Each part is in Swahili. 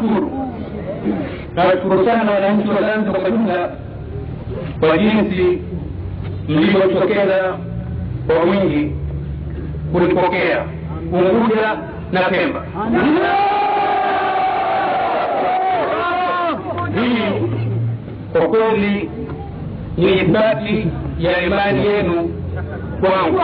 Nawashukuru sana wananchi wa Zanzibar kwa jumla kwa jinsi mlivyojitokeza kwa wingi kulipokea Unguja na Pemba. Hii kwa kweli ni ithibati ya imani yenu kwangu.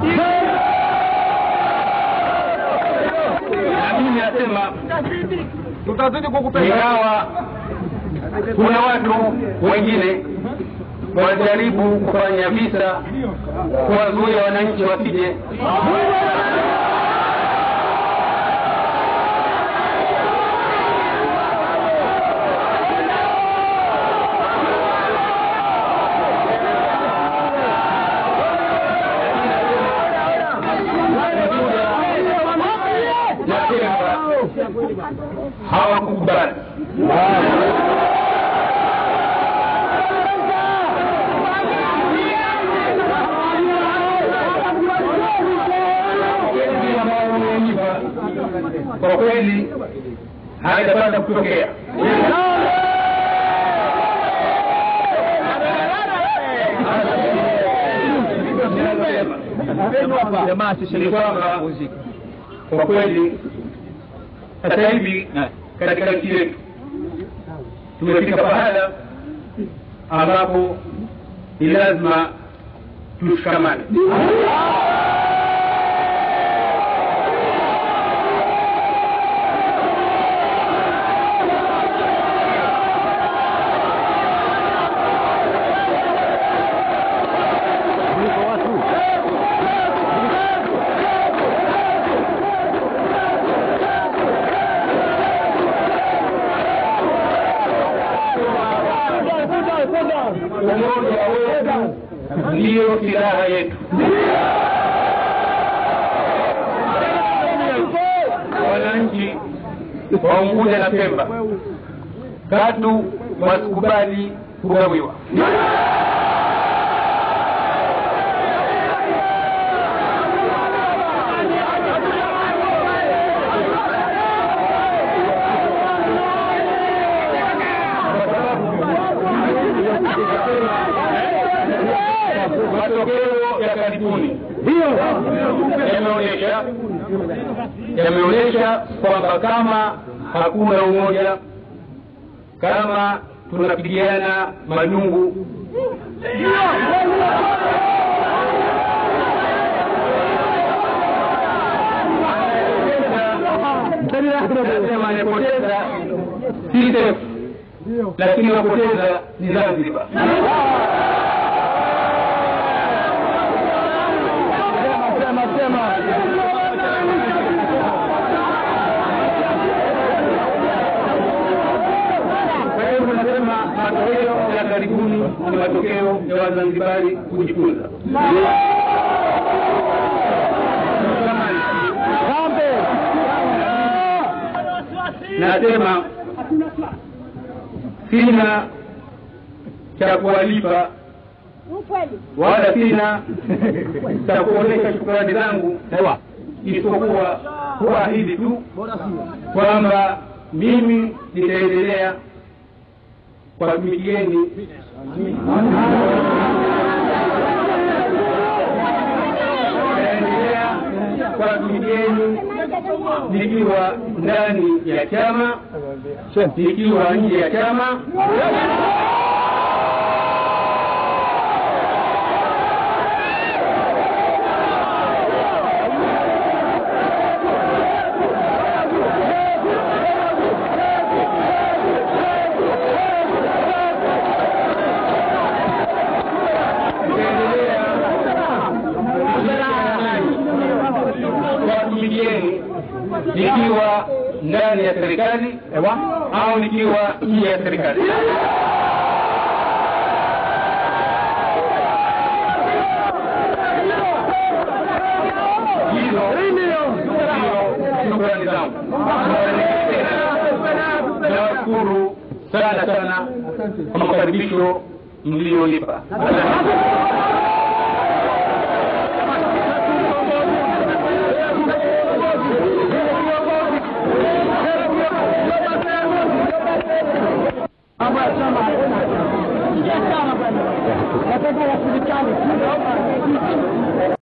Na mimi nasema tutazidi kukupenda. Ingawa kuna watu wengine wanajaribu kufanya visa kuwazuia wananchi wasije, hawakukubali. Kwa kweli haitapata kutokea. Kwa kweli sasa hivi katika nchi yetu tumefika pahala ambapo ni lazima tushikamane. Umoja wetu ndio silaha yetu. Wananchi wa Unguja na Pemba katu wasikubali kugawiwa. Matokeo ya karibuni yameonyesha kwamba kama hakuna umoja, kama tunapigiana majungu, nasema anapoteza si Seif, lakini wapoteza ni Zanzibar. Matokeo ya karibuni ni matokeo ya Wazanzibari kujifunza. Nasema sina cha kuwalipa wala sina cha kuonesha shukrani zangu, isipokuwa kuahidi tu kwamba mimi nitaendelea kwa tumikieni nikiwa ndani ya chama, nikiwa nje ya chama. Nikiwa ndani ya serikali au nikiwa nje ya serikali. Shukrani zangu. Nawashukuru sana kwa makaribisho mlionipa. Nataka ya serikali